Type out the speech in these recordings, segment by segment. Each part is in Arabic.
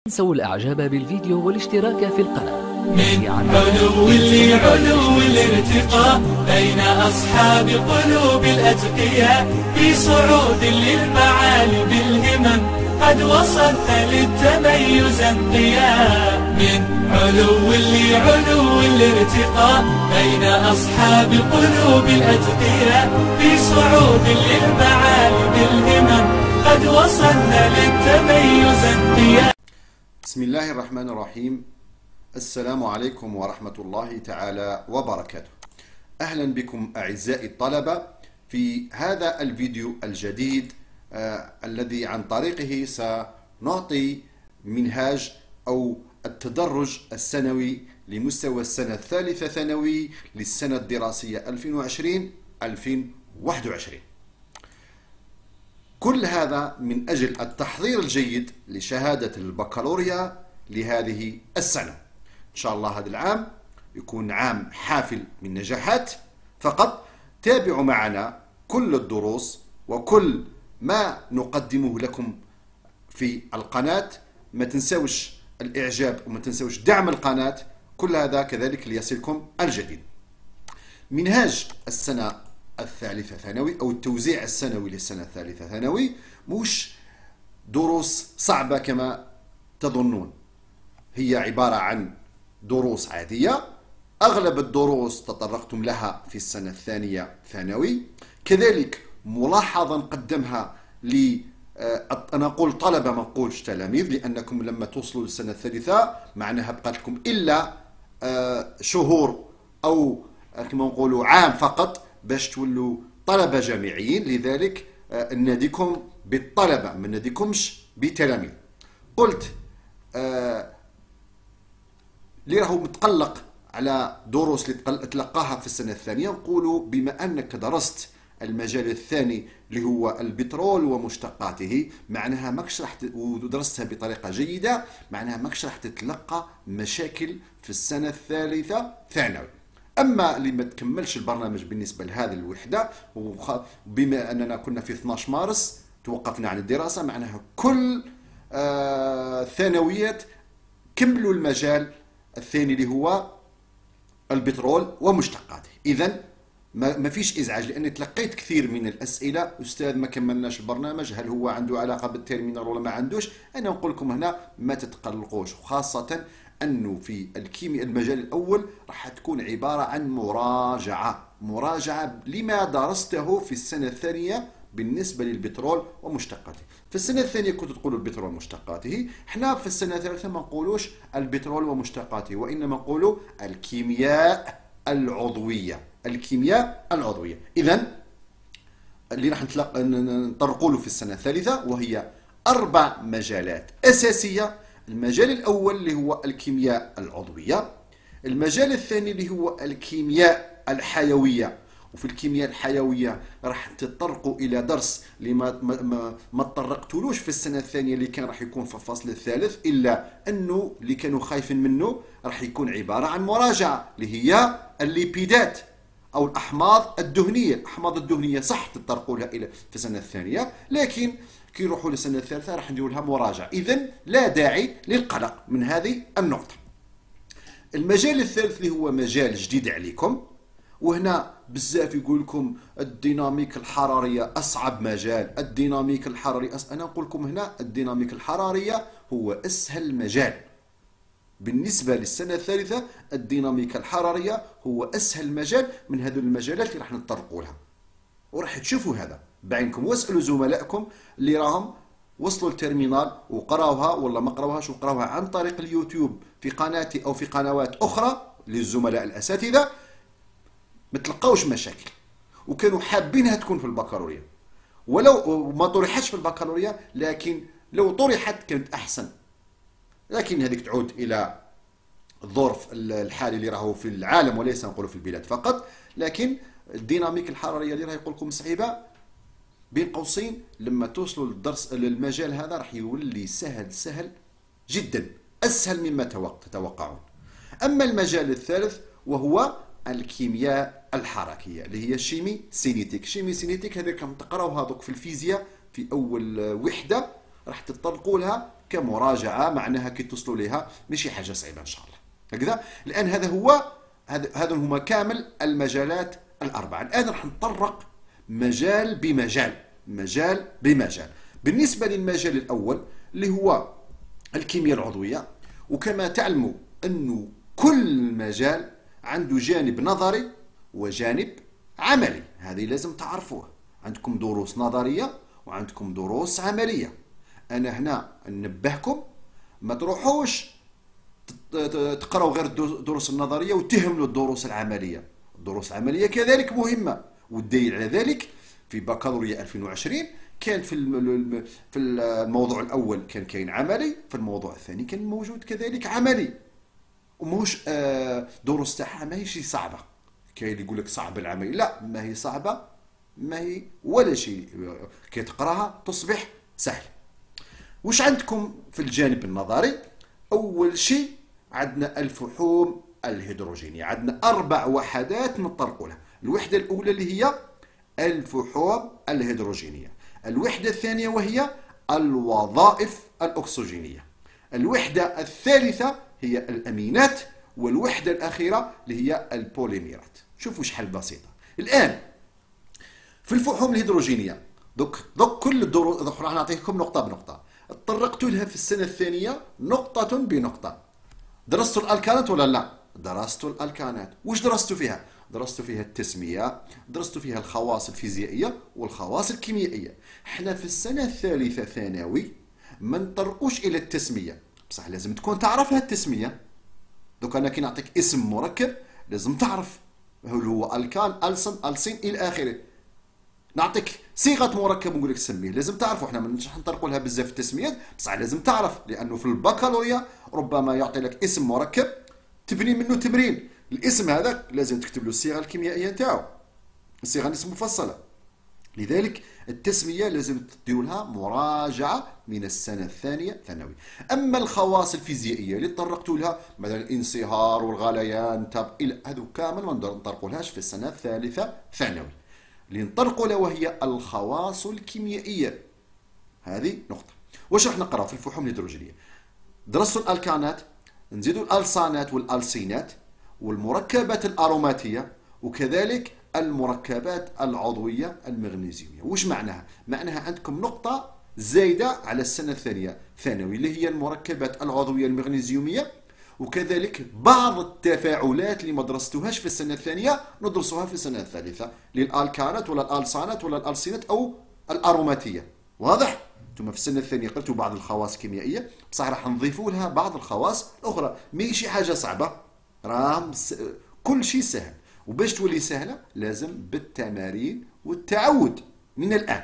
تنسوا الإعجاب بالفيديو والاشتراك في القناة. من علو لعلو الارتقاء بين أصحاب قلوب الأتقياء، في صعود للمعالي بالهمم قد وصلنا للتميز انقياء. من علو لعلو الارتقاء بين أصحاب قلوب الأتقياء، في صعود للمعالي بالهمم قد وصلنا للتميز انقياء. بسم الله الرحمن الرحيم. السلام عليكم ورحمة الله تعالى وبركاته. أهلا بكم أعزائي الطلبة في هذا الفيديو الجديد الذي عن طريقه سنعطي منهاج أو التدرج السنوي لمستوى السنة الثالثة ثانوي للسنة الدراسية 2020-2021. كل هذا من أجل التحضير الجيد لشهادة البكالوريا لهذه السنة. إن شاء الله هذا العام يكون عام حافل من نجاحات. فقط تابعوا معنا كل الدروس وكل ما نقدمه لكم في القناة. ما تنسوش الإعجاب وما تنسوش دعم القناة، كل هذا كذلك ليصلكم الجديد. منهاج السنة الثالثة ثانوي أو التوزيع السنوي للسنة الثالثة ثانوي مش دروس صعبة كما تظنون، هي عبارة عن دروس عادية. أغلب الدروس تطرقتم لها في السنة الثانية ثانوي. كذلك ملاحظة نقدمها أنا أقول طلبة ما نقولش تلاميذ، لأنكم لما توصلوا للسنة الثالثة معناها بقى لكم إلا شهور أو كما نقولوا عام فقط باش تولوا طلبة جامعيين. لذلك ناديكم بالطلبة ما ناديكمش بتلاميذ. قلت اللي راهو متقلق على دروس اللي تلقاها في السنة الثانية، نقولوا بما أنك درست المجال الثاني اللي هو البترول ومشتقاته، معناها ماكش راح ودرستها بطريقة جيدة، معناها ماكش راح تتلقى مشاكل في السنة الثالثة ثانوي. أما اللي ما تكملش البرنامج بالنسبة لهذه الوحدة، بما أننا كنا في 12 مارس توقفنا عن الدراسة، معناها كل ثانويات كملوا المجال الثاني اللي هو البترول ومشتقاته. إذن ما فيش إزعاج، لأني تلقيت كثير من الأسئلة: أستاذ ما كملناش البرنامج، هل هو عنده علاقة بالتيرمينال ولا ما عندوش؟ أنا نقول لكم هنا ما تتقلقوش، خاصة أنه في الكيمياء المجال الأول راح تكون عبارة عن مراجعة لما درسته في السنة الثانية بالنسبة للبترول ومشتقاته. في السنة الثانية كنت تقولوا البترول ومشتقاته، احنا في السنة الثالثة ما نقولوش البترول ومشتقاته، وإنما نقولوا الكيمياء العضوية. الكيمياء العضوية. إذن اللي راح نطرقوا له في السنة الثالثة وهي 4 مجالات أساسية. المجال الأول اللي هو الكيمياء العضوية، المجال الثاني اللي هو الكيمياء الحيوية، وفي الكيمياء الحيوية راح تطرقوا إلى درس اللي ما تطرقتولوش في السنة الثانية اللي كان راح يكون في الفصل الثالث، إلا أنه اللي كانوا خايفين منه راح يكون عبارة عن مراجعة اللي هي الليبيدات أو الأحماض الدهنية. الأحماض الدهنية صح تطرقوا لها إلى في السنة الثانية، لكن كي يروحوا للسنة الثالثة راح نديروا لها مراجعة. إذن لا داعي للقلق من هذه النقطة. المجال الثالث اللي هو مجال جديد عليكم، وهنا بزاف يقول لكم الديناميك الحرارية أصعب مجال، الديناميك الحراري أنا نقول لكم هنا الديناميك الحرارية هو أسهل مجال. بالنسبة للسنة الثالثة الديناميكا الحرارية هو أسهل مجال من هذه المجالات اللي راح نتطرقوا لها، وراح تشوفوا هذا بعينكم. واسألوا زملائكم اللي راهم وصلوا الترمينال وقراوها ولا ما قراوهاش وقراوها عن طريق اليوتيوب في قناتي أو في قنوات أخرى للزملاء الأساتذة، ما تلقاوش مشاكل وكانوا حابينها تكون في البكالوريا، ولو ما طرحتش في البكالوريا لكن لو طرحت كانت أحسن. لكن هذيك تعود إلى الظرف الحالي اللي راهو في العالم وليس نقول في البلاد فقط. لكن الديناميك الحرارية اللي راه يقول لكم صعيبة، بين قوسين لما توصلوا للدرس للمجال هذا راح يولي سهل جدا، أسهل مما تتوقعون. أما المجال الثالث وهو الكيمياء الحركية اللي هي شيمي سينيتيك. شيمي سينيتيك هذيك راكم تقراوها دوك في الفيزياء في أول وحدة، راح تطرقوا لها كمراجعه، معناها كي توصلوا ليها ماشي حاجه صعيبه ان شاء الله. هكذا الان هذا هما كامل المجالات الاربعه. الان راح نطرق مجال بمجال. بالنسبه للمجال الاول اللي هو الكيمياء العضويه، وكما تعلموا انه كل مجال عنده جانب نظري وجانب عملي، هذه لازم تعرفوها. عندكم دروس نظريه وعندكم دروس عمليه. انا هنا ننبهكم ما تروحوش تقراو غير الدروس النظريه وتهملوا الدروس العمليه. الدروس العمليه كذلك مهمه، والدليل على ذلك في بكالوريا 2020 كان في الموضوع الاول كان كاين عملي، في الموضوع الثاني كان موجود كذلك عملي. وماهوش دروس تاعها ماهيش صعبه. كاين اللي يقول لك صعب العملي، لا ما هي صعبه، ما هي ولا شيء، كي تقراها تصبح سهل. وش عندكم في الجانب النظري؟ اول شيء عندنا الفحوم الهيدروجينيه، عندنا 4 وحدات نطرقوا لها. الوحده الاولى اللي هي الفحوم الهيدروجينيه، الوحده الثانيه وهي الوظائف الاكسجينيه، الوحده الثالثه هي الامينات، والوحده الاخيره اللي هي البوليميرات. شوفوا شحال بسيطه. الان في الفحوم الهيدروجينيه دوك كل الدروس راح نعطيكم نقطه بنقطه. تطرقت لها في السنه الثانيه نقطه بنقطه. درستوا الالكانات ولا لا؟ درستوا الالكانات. واش درستوا فيها؟ درستوا فيها التسميه، درستوا فيها الخواص الفيزيائيه والخواص الكيميائيه. احنا في السنه الثالثه ثانوي ما نطرقوش الى التسميه، بصح لازم تكون تعرفها التسميه. دوك انا كي نعطيك اسم مركب لازم تعرف هل هو الكان، السن، السين الى اخره. نعطيك صيغه مركب ونقول لك سميه، لازم تعرفوا. احنا ما نطرقوا لها بزاف في التسميات، بصح لازم تعرف، لانه في البكالوريا ربما يعطي لك اسم مركب تبني منه تمرين. الاسم هذاك لازم تكتب له الصيغه الكيميائيه نتاعو، الصيغه الاسم مفصله. لذلك التسميه لازم تديروا لها مراجعه من السنه الثانيه ثانوي. اما الخواص الفيزيائيه اللي تطرقتوا لها مثلا الانصهار والغليان الى هذو كامل ما نطرقوا لهاش في السنه الثالثه ثانوي. اللي نطرقوا لها وهي الخواص الكيميائيه. هذه نقطه. واش راح نقرا في الفحوم الهيدروجينيه؟ درسوا الالكانات، نزيدوا الالصانات والالسينات والمركبات الاروماتيه، وكذلك المركبات العضويه المغنيسيوميه. واش معناها؟ معناها عندكم نقطه زايده على السنه الثانيه ثانوي اللي هي المركبات العضويه المغنيسيوميه، وكذلك بعض التفاعلات اللي ما درستوهاش في السنه الثانيه ندرسوها في السنه الثالثه، للالكانات ولا الالصانات ولا الالسينات او الاروماتيه. واضح؟ انتم في السنه الثانيه قلتوا بعض الخواص الكيميائيه، بصح راح نضيفوا لها بعض الخواص الاخرى. ماشي حاجه صعبه، راهم كل شيء سهل. وباش تولي سهله لازم بالتمارين والتعود من الان.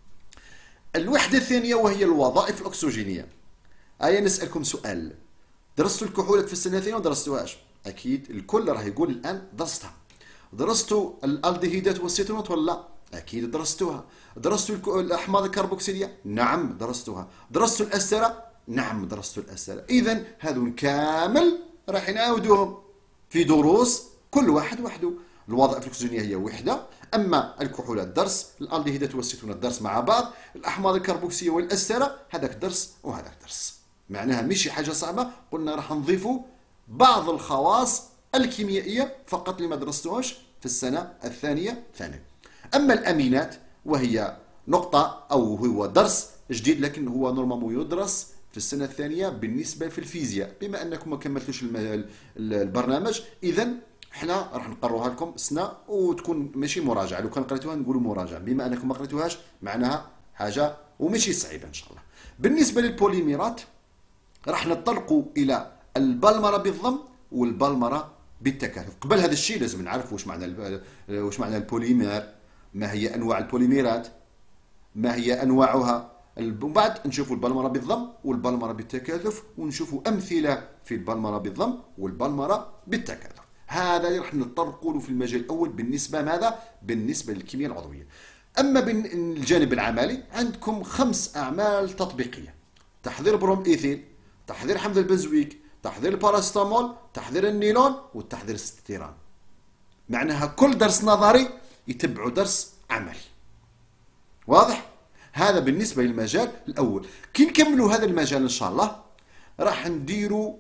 الوحده الثانيه وهي الوظائف الاكسجينيه. نسالكم سؤال، درستوا الكحولات في السنه الثانيه ولا درستوهاش؟ اكيد الكل راه يقول الان درستها. درستوا الالدهيدات والستونات ولا لا؟ اكيد درستوها. درستوا الاحماض الكربوكسيليه؟ نعم درستوها. درستوا الاستره؟ نعم درستوا الاستره. اذا هذو كامل راح نعاودوهم في دروس كل واحد وحده. الوظائف الاكسجينيه هي وحده، اما الكحولات درس، الالدهيدات والستونات درس مع بعض، الاحماض الكربوكسيه والاستره هذاك درس وهذاك درس. معناها ماشي حاجه صعبه، قلنا راح نضيفوا بعض الخواص الكيميائيه فقط اللي ما درستوهاش في السنه الثانيه ثانوي. اما الامينات وهي نقطه او هو درس جديد، لكن هو نورمالمون يدرس في السنه الثانيه بالنسبه في الفيزياء. بما انكم ما كملتوش البرنامج، اذا احنا راح نقروها لكم سنه وتكون ماشي مراجعه. لو كان قريتوها نقولوا مراجعه، بما انكم ما قريتوهاش معناها حاجه وماشي صعيبه ان شاء الله. بالنسبه للبوليميرات راح نطرقوا الى البلمره بالضم والبلمره بالتكاثف. قبل هذا الشيء لازم نعرف واش معنى البوليمير، ما هي انواع البوليميرات، ما هي انواعها. ومن بعد نشوفوا البلمره بالضم والبلمره بالتكاثف، ونشوفوا امثله في البلمره بالضم والبلمره بالتكاثف. هذا اللي راح نتطرقوا له في المجال الاول بالنسبه ماذا؟ بالنسبه للكيمياء العضويه. اما بالجانب العملي عندكم 5 اعمال تطبيقيه: تحضير بروم ايثيل، تحضير حمض البنزويك، تحضير الباراستامول، تحضير النيلون، والتحضير الستيران. معناها كل درس نظري يتبعوا درس عملي. واضح؟ هذا بالنسبة للمجال الأول. كي نكملوا هذا المجال إن شاء الله راح نديروا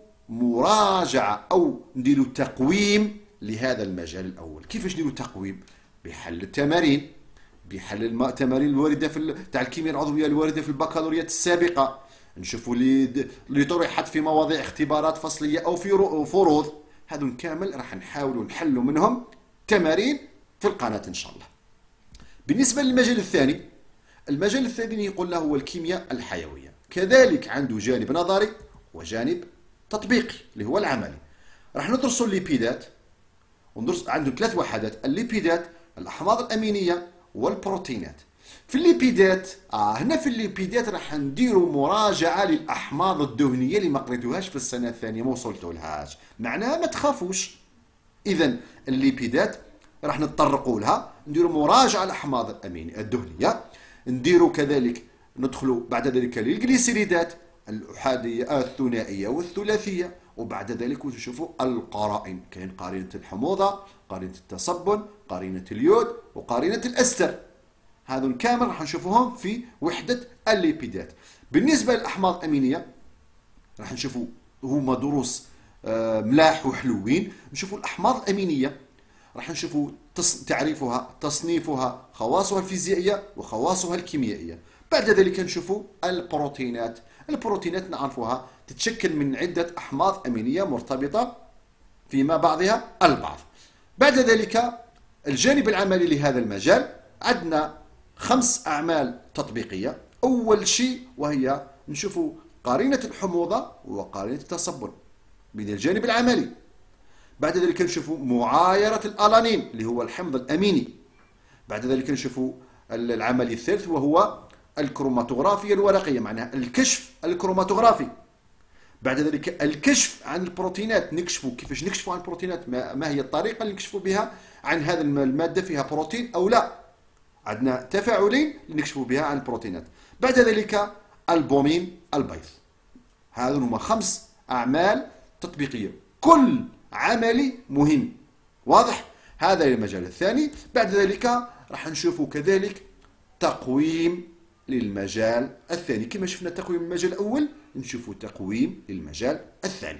مراجعة أو نديروا تقويم لهذا المجال الأول. كيفاش نديروا تقويم؟ بحل التمارين، بحل التمارين الواردة تاع الكيمياء العضوية الواردة في البكالوريات السابقة، نشوفوا اللي طرحت في مواضيع اختبارات فصلية أو في فروض، هذون كامل راح نحاولوا نحلوا منهم تمارين في القناة إن شاء الله. بالنسبة للمجال الثاني، المجال الثاني يقول له هو الكيمياء الحيوية، كذلك عنده جانب نظري وجانب تطبيقي اللي هو العملي. راح ندرسوا الليبيدات، وندرس عنده 3 وحدات: الليبيدات، الأحماض الأمينية، والبروتينات. في الليبيدات هنا في الليبيدات راح نديروا مراجعة للأحماض الدهنية اللي ما قريتوهاش في السنة الثانية، ما وصلتوا لهاش، معناها ما تخافوش. إذا الليبيدات راح نتطرقوا لها، نديروا مراجعة الأحماض الأمينية الدهنية، نديروا كذلك ندخلوا بعد ذلك للجليسيريدات الأحادية الثنائية والثلاثية، وبعد ذلك نشوفوا القرائن، كاين قرينة الحموضة، قرينة التصبن، قرينة اليود، وقرينة الأستر. هذول كامل راح نشوفوهم في وحدة الليبيدات. بالنسبة للأحماض الأمينية راح نشوفوا هما دروس ملاح وحلوين. نشوفوا الأحماض الأمينية راح نشوفوا تعريفها، تصنيفها، خواصها الفيزيائية وخواصها الكيميائية. بعد ذلك نشوفوا البروتينات. البروتينات نعرفوها تتشكل من عدة أحماض أمينية مرتبطة فيما بعضها البعض. بعد ذلك الجانب العملي لهذا المجال عندنا 5 أعمال تطبيقية. أول شيء وهي نشوفوا قرينة الحموضة وقرينة التصبن من الجانب العملي. بعد ذلك نشوفوا معايرة الألانين اللي هو الحمض الأميني. بعد ذلك نشوفوا العمل الثالث وهو الكروماتوغرافيا الورقية، معناها الكشف الكروماتوغرافي. بعد ذلك الكشف عن البروتينات، نكشفوا كيفاش نكشفوا عن البروتينات، ما هي الطريقة اللي نكشفوا بها عن هذا المادة فيها بروتين أو لا. عندنا تفاعلين اللي نكشفوا بها عن البروتينات. بعد ذلك البومين البيض. هذا هما 5 أعمال تطبيقية، كل عملي مهم. واضح؟ هذا المجال الثاني. بعد ذلك راح نشوفوا كذلك تقويم للمجال الثاني. كما شفنا تقويم المجال الأول نشوفوا تقويم للمجال الثاني.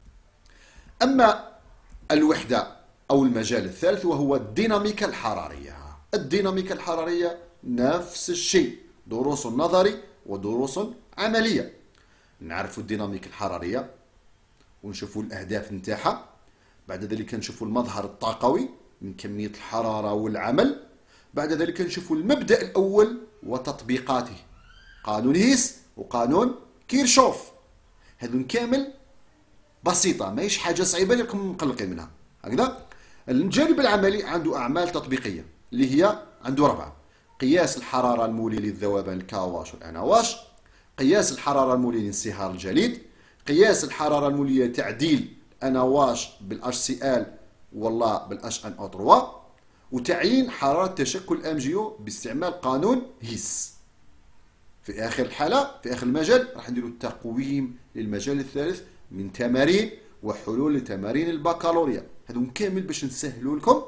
أما الوحدة أو المجال الثالث وهو الديناميكا الحرارية. الديناميكا الحرارية نفس الشيء، دروس نظري ودروس عملية. نعرفوا الديناميكا الحرارية ونشوفوا الأهداف نتاعها. بعد ذلك نشوفوا المظهر الطاقوي من كمية الحرارة والعمل. بعد ذلك نشوفوا المبدأ الأول وتطبيقاته، قانون هيس وقانون كيرشوف. هذون كامل بسيطة، ماهيش حاجة صعيبة لكم مقلقين منها. هكذا الجانب العملي عنده أعمال تطبيقية اللي هي عنده 4: قياس الحرارة المولي للذوبان الكاواش والأناواش، قياس الحرارة المولي لانصهار الجليد، قياس الحرارة المولية لتعديل أناواش بالHCl والله بالHNO3، وتعيين حرارة تشكل أمجيو باستعمال قانون هيس. في آخر الحالة في آخر المجال راح نديروا التقويم للمجال الثالث من تمارين وحلول لتمارين البكالوريا. هذو كامل باش نسهلوا لكم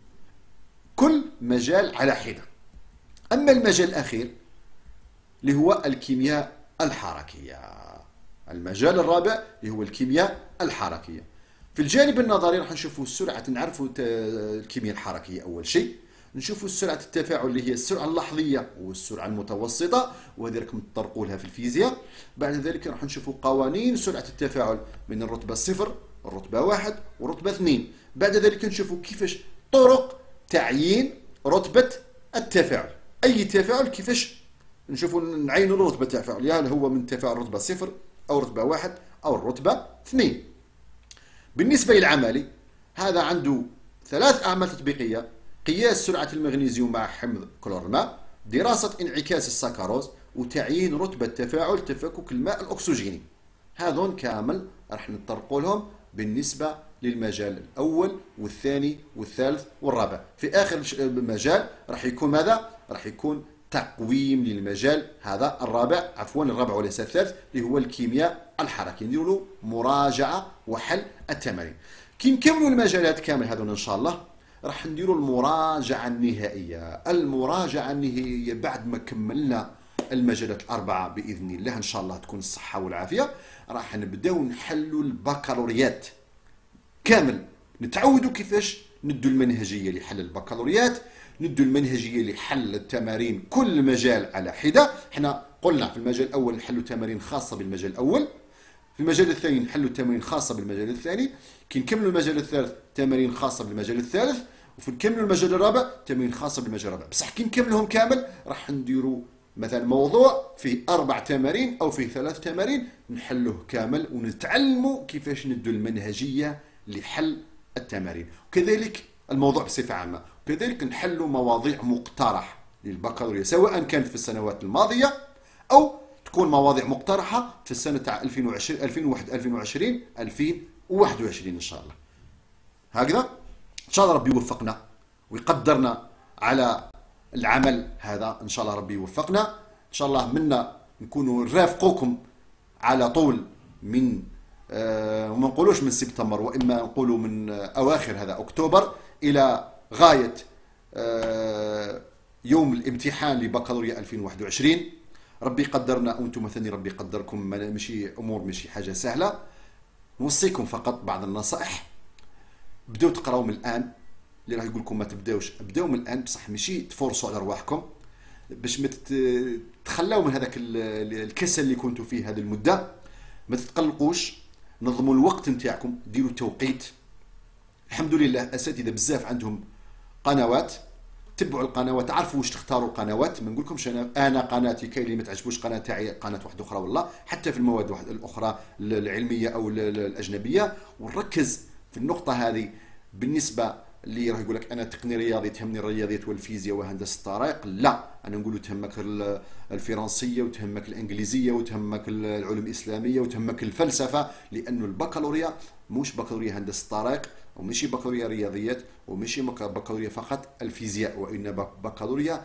كل مجال على حدة. أما المجال الأخير اللي هو الكيمياء الحركية، المجال الرابع اللي هو الكيمياء الحركية. في الجانب النظري راح نشوفوا السرعة، نعرفوا الكيمياء الحركية أول شيء، نشوفوا سرعة التفاعل اللي هي السرعة اللحظية والسرعة المتوسطة، وهذه راكم تطرقوا لها في الفيزياء. بعد ذلك راح نشوفوا قوانين سرعة التفاعل من الرتبة 0 الرتبة 1 والرتبة 2. بعد ذلك نشوفوا كيفاش طرق تعيين رتبة التفاعل، أي تفاعل كيفاش نشوفوا نعينوا رتبة التفاعل، هل هو من تفاعل رتبة 0 أو رتبة 1 أو الرتبة 2. بالنسبة للعملي هذا عنده 3 أعمال تطبيقية: قياس سرعة المغنيسيوم مع حمض كلور الماء، دراسة انعكاس السكروز، وتعيين رتبة تفاعل تفكك الماء الأكسجيني. هذون كامل راح نتطرقوا لهم بالنسبة للمجال الأول والثاني والثالث والرابع. في آخر المجال راح يكون ماذا؟ راح يكون تقويم للمجال هذا الرابع، عفوا الرابع وليس الثالث، اللي هو الكيمياء الحركية. نديروا له مراجعة وحل التمارين. كي نكملوا المجالات كامل هذون إن شاء الله راح نديروا المراجعة النهائية. المراجعة النهائية بعد ما كملنا المجالات الأربعة بإذن الله إن شاء الله تكون الصحة والعافية. راح نبداو نحلوا البكالوريات كامل، نتعودوا كيفاش ندوا المنهجية لحل البكالوريات، ندوا المنهجية لحل التمارين كل مجال على حدة. احنا قلنا في المجال الأول نحلوا تمارين خاصة بالمجال الأول، في المجال الثاني نحلوا تمارين خاصة بالمجال الثاني، كي نكملوا المجال الثالث تمارين خاصة بالمجال الثالث، وفي نكملوا المجال الرابع تمارين خاصة بالمجال الرابع. بصح كي نكملهم كامل راح نديروا مثلا موضوع فيه 4 تمارين أو فيه 3 تمارين نحلوه كامل، ونتعلموا كيفاش ندوا المنهجية لحل التمارين، وكذلك الموضوع بصفة عامة، وكذلك نحلوا مواضيع مقترحة للبكالوريا سواء كانت في السنوات الماضية أو تكون مواضيع مقترحة في السنة تاع 2021 إن شاء الله. هكذا إن شاء الله ربي يوفقنا ويقدرنا على العمل هذا، إن شاء الله ربي يوفقنا، إن شاء الله منا نكونوا نرافقوكم على طول من وما نقولوش من سبتمبر، وإما نقولوا من أواخر هذا أكتوبر إلى غاية يوم الامتحان لبكالوريا 2021. ربي يقدرنا وانتم مثلا ربي يقدركم، ماشي امور ماشي حاجه سهله. نوصيكم فقط بعض النصائح، بداو تقراو من الان. اللي راح يقول لكم ما تبداوش، ابداو من الان، بصح ماشي تفورسوا على رواحكم باش ما تخلاو من هذاك الكسل اللي كنتوا فيه هذه المده. ما تتقلقوش، نظموا الوقت نتاعكم، ديروا توقيت. الحمد لله اساتذه بزاف عندهم قنوات، تبعوا القنوات، عرفوا واش تختاروا القنوات. ما نقولكمش انا قناتي كاين اللي ما تعجبوش قناه تاعي قناه واحده اخرى، والله حتى في المواد الاخرى العلميه او الاجنبيه. ونركز في النقطه هذه بالنسبه اللي راح يقول لك انا تقني رياضي تهمني الرياضيات والفيزياء وهندسه الطريق، لا، انا نقول تهمك الفرنسيه وتهمك الانجليزيه وتهمك العلوم الاسلاميه وتهمك الفلسفه، لانه البكالوريا مش بكالوريا هندسه الطريق وماشي بكالوريا رياضيات وماشي بكالوريا فقط الفيزياء، وانما بكالوريا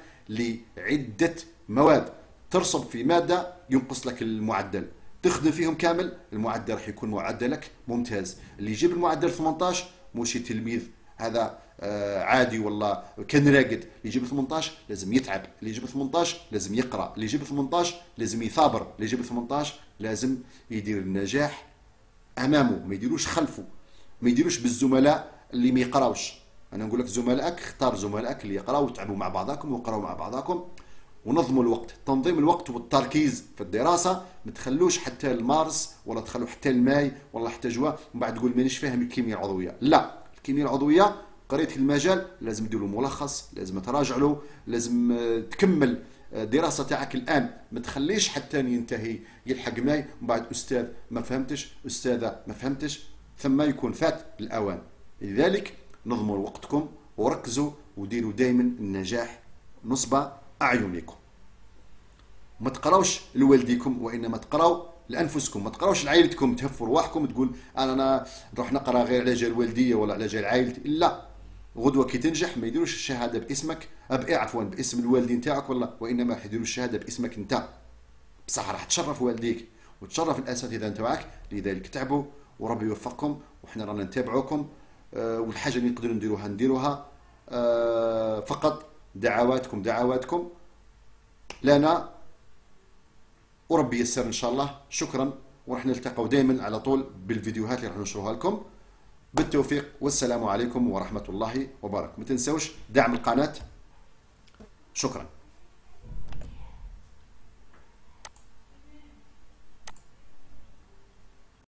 لعده مواد. ترسب في ماده ينقص لك المعدل، تخدم فيهم كامل المعدل راح يكون معدلك ممتاز. اللي يجيب المعدل 18 ماشي تلميذ هذا عادي والله كان راقد. اللي يجيب 18 لازم يتعب، اللي يجيب 18 لازم يقرا، اللي يجيب 18 لازم يثابر، اللي يجيب 18 لازم يدير النجاح امامه، ما يديروش خلفه، ما يديروش بالزملاء اللي ما يقراوش. انا نقول لك زملائك، اختار زملائك اللي يقراوا وتعبوا مع بعضاكم ويقراوا مع بعضاكم. ونظموا الوقت، تنظيم الوقت والتركيز في الدراسه، ما تخلوش حتى المارس ولا تخلوا حتى الماي ولا حتى جوا ومن بعد تقول مانيش فاهم الكيمياء العضويه. لا، الكيمياء العضويه قريت المجال لازم دير له ملخص، لازم تراجع له، لازم تكمل الدراسه تاعك الان، ما تخليش حتى ينتهي يلحق ماي ومن بعد استاذ ما فهمتش، استاذه ما فهمتش، ثم يكون فات الاوان. لذلك نظموا وقتكم وركزوا وديروا دائما النجاح نصب اعينكم. ما تقراوش لوالديكم وانما تقراو لانفسكم، ما تقراوش لعائلتكم تهفوا رواحكم تقول انا نروح نقرا غير على جال والديه ولا على جال عائلتي. لا، غدوه كي تنجح ما يديروش الشهاده باسمك عفوا باسم الوالدين تاعك وانما راح يديروا الشهاده باسمك انت. بصح راح تشرف والديك وتشرف الاساتذه نتاعك. لذلك تعبوا وربي يوفقكم، وحنا رانا نتابعوكم، والحاجه اللي نقدروا نديروها فقط دعواتكم لنا، وربي ييسر ان شاء الله. شكرا، وراح نلتقوا دائما على طول بالفيديوهات اللي راح ننشرها لكم. بالتوفيق والسلام عليكم ورحمه الله وبركاته. ما تنسوش دعم القناه. شكرا.